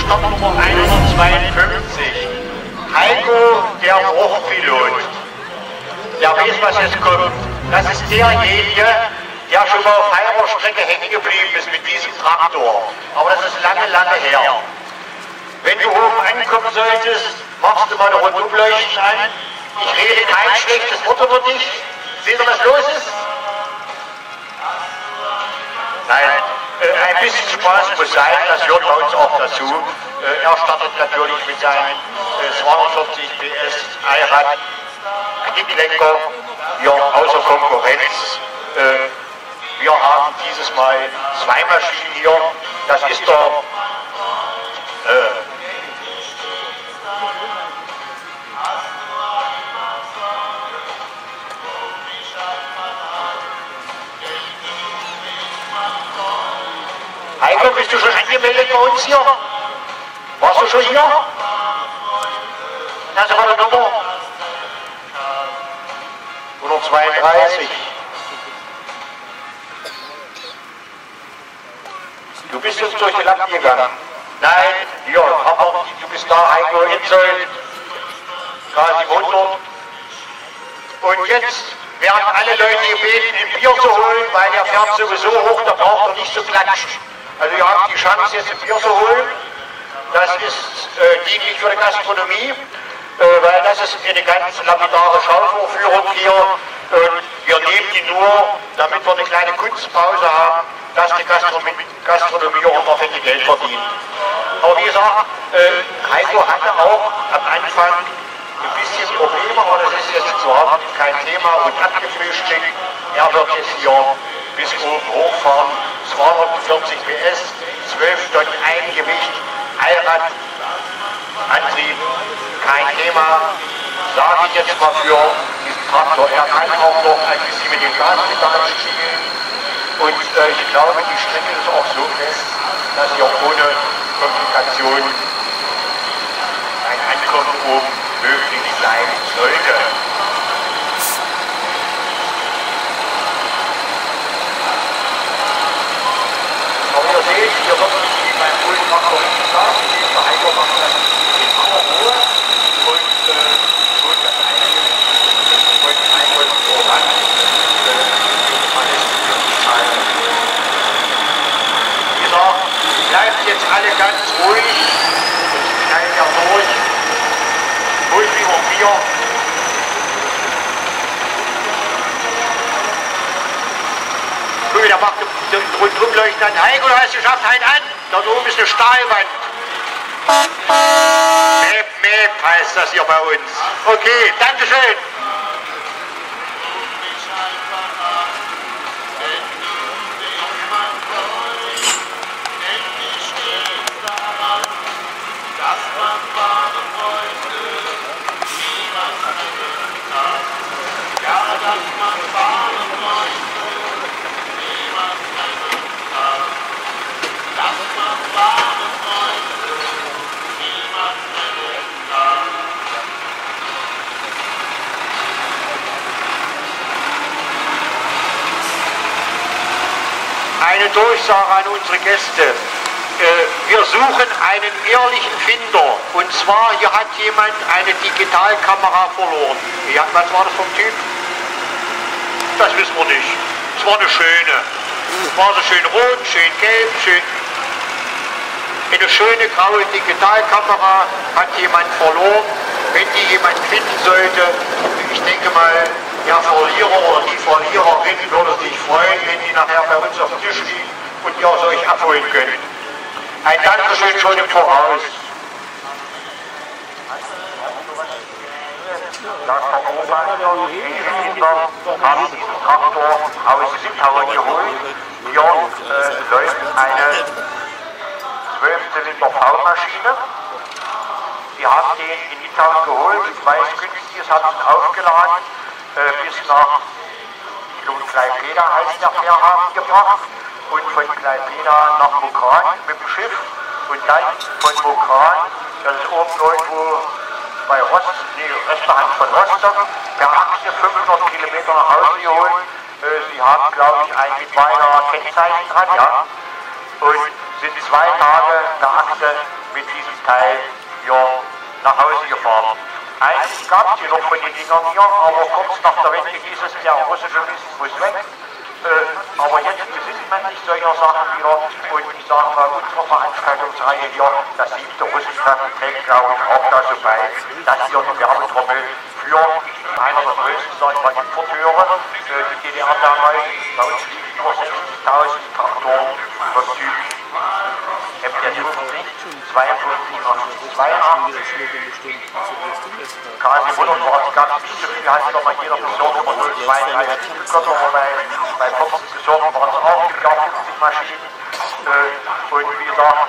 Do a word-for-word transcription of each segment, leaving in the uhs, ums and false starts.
Startnummer hundertzweiundfünfzig. Heiko, der Bruchpilot. Der weiß, was jetzt kommt. Das ist derjenige, der schon mal auf halber Strecke hängen geblieben ist mit diesem Traktor. Aber das ist lange, lange her. Wenn du oben ankommen solltest, machst du mal eine Rundumleuchten an. Ich rede kein schlechtes Wort über dich. Seht ihr, was los ist? Nein, äh, ein bisschen Spaß muss sein, das gehört bei uns auch dazu. Äh, er startet natürlich mit seinem äh, zweihundertvierzig P S Allrad Knicklenker hier außer Konkurrenz. Äh, wir haben dieses Mal zwei Maschinen hier. Das ist der äh, Heiko, bist du schon angemeldet bei uns hier? Warst du schon hier? Das war die Nummer hundertzweiunddreißig. Du bist jetzt durch die Lampe gegangen. Nein, hier, aber du bist da, Heiko, Insold, K siebenhundert. Und jetzt werden alle Leute gebeten, ein Bier zu holen, weil der fährt sowieso hoch, da braucht er nicht zu klatschen. Also ihr habt die Chance, jetzt ein Bier zu holen. Das ist äh, dienlich für die Gastronomie, äh, weil das ist eine ganz lapidare Schauvorführung hier. Und wir nehmen die nur, damit wir eine kleine Kunstpause haben, dass die Gastronomie, Gastronomie auch noch fette Geld verdient. Aber wie gesagt, äh, Heiko hatte auch am Anfang ein bisschen Probleme, aber das ist jetzt überhaupt kein Thema und abgefrühstückt. Er wird jetzt hier bis oben hochfahren, zweihundertvierzig P S, zwölf Tonnen Eigengewicht, Allradantrieb, kein Thema, sage ich jetzt mal für diesen Traktor. Er kann auch noch ein bisschen mit den Gaspedalen spielen und äh, ich glaube, die Strecke ist auch so fest, dass hier ohne Komplikation ein Ankommen oben möglich sein sollte. Aber ihr seht, hier wird nicht beim Bullen-Traktor hingesagt, der Heiko macht das in aller Ruhe und äh, tut das einige und Heiko ist voran. Man ist wirklich schade. Wie gesagt, bleibt jetzt alle ganz ruhig und knallt ja durch. Ruhig wie um Bier. Guck, der macht den Rundumleuchten an. Heiko, du hast geschafft, halt an. Da oben ist eine Stahlwand. Mep, Mep heißt das hier bei uns. Okay, Dankeschön. Eine Durchsage an unsere Gäste. Wir suchen einen ehrlichen Finder. Und zwar, hier hat jemand eine Digitalkamera verloren. Ja, was war das vom Typ? Das wissen wir nicht. Es war eine schöne. War so schön rot, schön gelb, schön. Eine schöne graue Digitalkamera hat jemand verloren. Wenn die jemand finden sollte, ich denke mal, der Verlierer oder die Verliererin würde sich freuen, wenn die nachher bei uns auf dem Tisch liegen und ihr es euch abholen könnt. Ein Dankeschön schon im Voraus. Das Verursacher, die Kinder haben diesen Traktor aus Litauen geholt. Hier äh, läuft eine zwölf Zylinder V-Maschine. Die haben den in Litauen geholt, weil es günstig ist, haben ihn aufgeladen, äh, bis nach Kleipeda heißt der Fährhafen gebracht und von Kleipeda nach Mukran mit dem Schiff und dann von Mukran, das ist oben irgendwo bei Rost, nee, Restaurant von Rostock, per Achse fünfhundert Kilometer nach Hause geholt. Äh, sie haben, glaube ich, ein mit beinahe Kennzeichen dran, ja, und sind zwei Tage der Achse mit diesem Teil hier nach Hause gefahren. Eigentlich gab es hier noch von den Dingern hier, aber kurz nach der Wende hieß es, der russische Mist muss weg. Äh, aber jetzt besinnt man sich solcher Sachen wieder und ich sage mal, unsere Veranstaltungsreihe hier, das siebte Russischtreffen trägt, glaube ich, auch dazu bei, dass hier die Werbetrommel für einer der größten, sag ich mal, Importeure, äh, die D D R damals, bei uns liegen über sechzigtausend Traktoren überzüglich. M T fünfzig, zweiundfünfzig, zweiundachtzig, K S hundertzwanzig gab es nicht so viel, hat doch mal jeder Saison immer null Komma zweiunddreißig Götter, aber bei, bei vierzig Saison waren es auch im Jahr fünfzig Maschinen. Äh, und wie gesagt,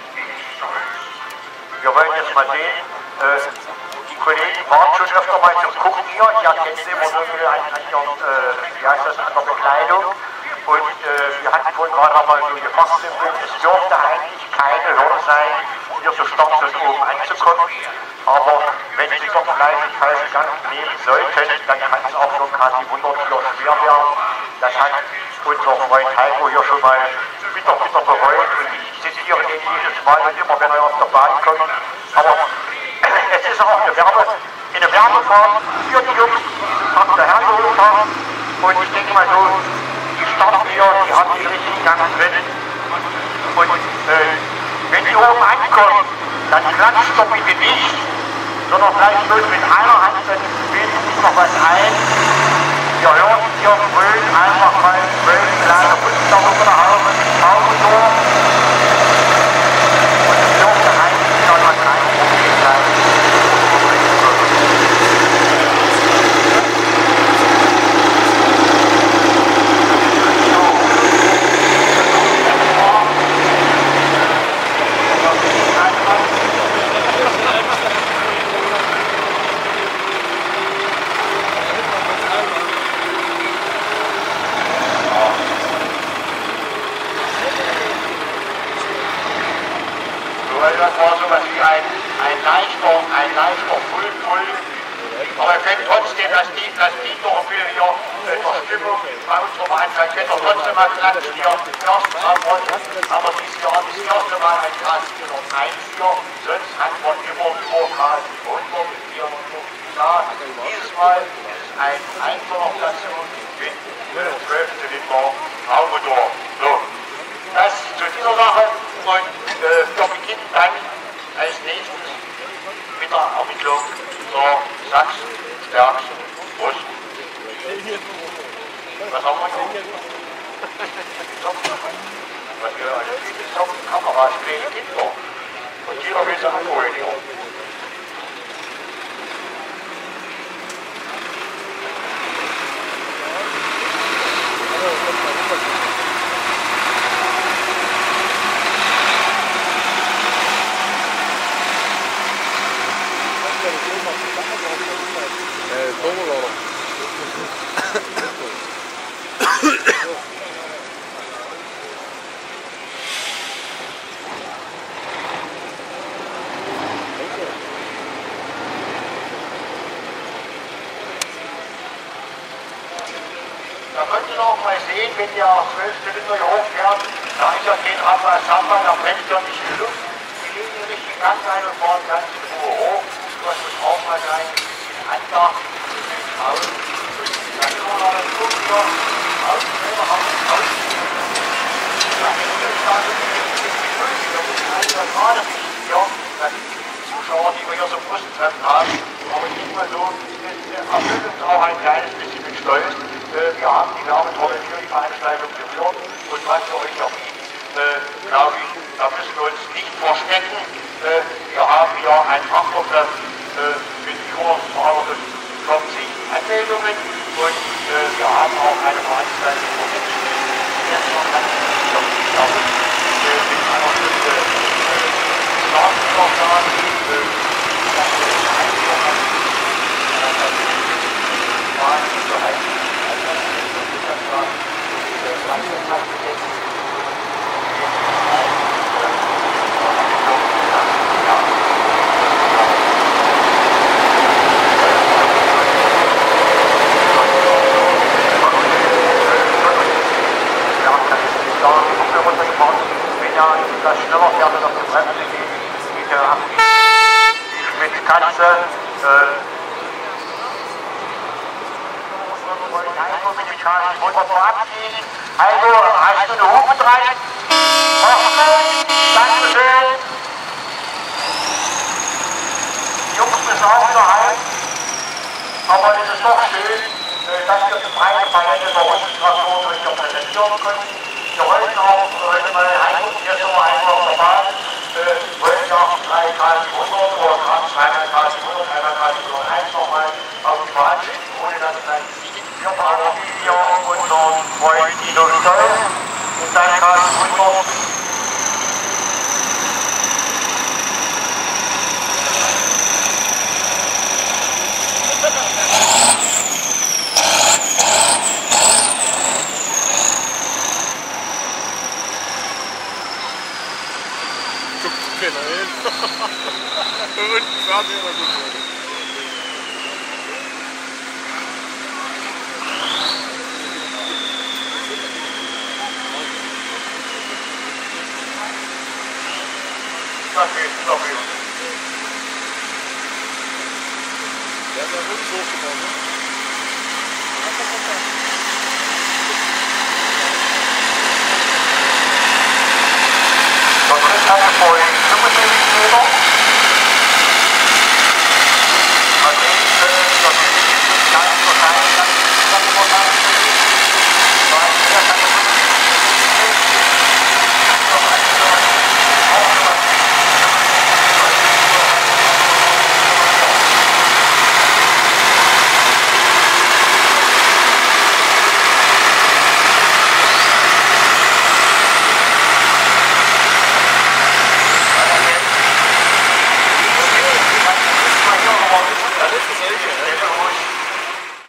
wir wollen jetzt mal sehen, äh, die Kollegen waren schon öfter mal zum Gucken hier, ihr kennt sie immer nur an, an ihren, äh, wie heißt das, an der Bekleidung. Und äh, wir hatten vorhin gerade mal so gefasst, es dürfte eigentlich keine Hürde sein, hier so stark so oben anzukommen. Aber wenn Sie doch gleich den falschen Gang nehmen sollten, dann kann es auch für K siebenhundert hier schwer werden. Das hat unser Freund Heiko hier schon mal bitter, bitter bereut. Und ich zitiere ihn jedes Mal und immer, wenn er auf der Bahn kommt. Aber es ist auch eine Werbe, eine Werbefahrt für die Jungs, die diesen Traktor hergeholt haben. Und ich denke mal so, die starten hier, die haben die richtigen Gang drin. Und äh, wenn die oben ankommen, dann klatscht doch bitte nicht, sondern vielleicht bloß mit einer Hand, dann bildet sich noch was ein. Wir hören hier fröhlich einfach mal zwölf kleine Fußball über der Haube, Haube durch. Und es dürfte eigentlich dann noch kein Problem sein. Das war sowas wie ein, ein leichter, ein leichter Full-Pull. Aber ihr könnt trotzdem, das dient, das dient doch ein bisschen hier äh, zur Stimmung bei unserer Veranstaltung. Könnt ihr trotzdem mal klatschen hier. Erstens haben wir, haben wir dieses Jahr das erste Mal ein K siebenhunderteins hier. Sonst hat man immer nur K siebenhundert und vierhundertfünfzig. Ja, dieses Mal ist es ein einzelner Station mit zwölf Zylinder Raummotor. So, das zu dieser Sache. Und äh, wir beginnen dann als nächstes mit der Ermittlung zur sachsenstärksten Russen. Was haben wir noch? Was wir alles viele Kameras stehen, Kinder. Und jeder will sie abholen hier. Da könnt ihr auch mal sehen, wenn ihr zwölf Zylinder hier hochfährt, da ist ja kein Abwasser, da brennt ja nicht die Luft. Die legen den richtigen Gang ein und fahren ganz in Ruhe hoch. Das muss auch mal sein, ein bisschen Andacht, ein bisschen raus. Dann können wir noch das gucken hier, raus, raus, raus. Da ist es da so ein bisschen größer, da muss ich eigentlich gerade nicht hier, dass die Zuschauer, die wir hier so Brustentreffen haben, aber ich denke mal so, das erfüllt uns auch ein kleines bisschen mit Stolz. Wir haben die Werbetrommel für die Veranstaltung geführt und was wir euch noch bieten, äh, glaube ich, da müssen wir uns nicht verstecken. Äh, wir haben hier ein Fachvertreff äh, mit über zweihundertvierzig Anmeldungen und äh, wir haben auch eine Veranstaltung für Menschen, die jetzt noch ganz nicht haben, äh, mit einer Stunde Startvorschlag, äh, das ist eine Einführung an die Sicherheit. Wenn ja das schneller fährt, auf die Bremse geht, Katze. Äh, Motor verabschieden. Also, hast du eine Hupe dran? Dankeschön. Die Jungs müssen auch wieder heim. Aber es ist doch schön, dass wir die freie Palette bei uns in Strasbourg hier präsentieren können. Wir wollten auch, wenn man reinguckt, hier so einfach auf der Bahn, wollen ja auch drei K hundert oder zweimal K hundert, dreimal K hunderteins nochmal auf die Bahn schicken, ohne dass dann wir brauchen hier unseren Freund Dino Stoll und sein K hundert. Keiner hin. Und gerade immer gut. Das geht, das geht. Der hat ja wirklich hochgebaut, ne? Das ist halt vorhin fünfundsiebzig Meter.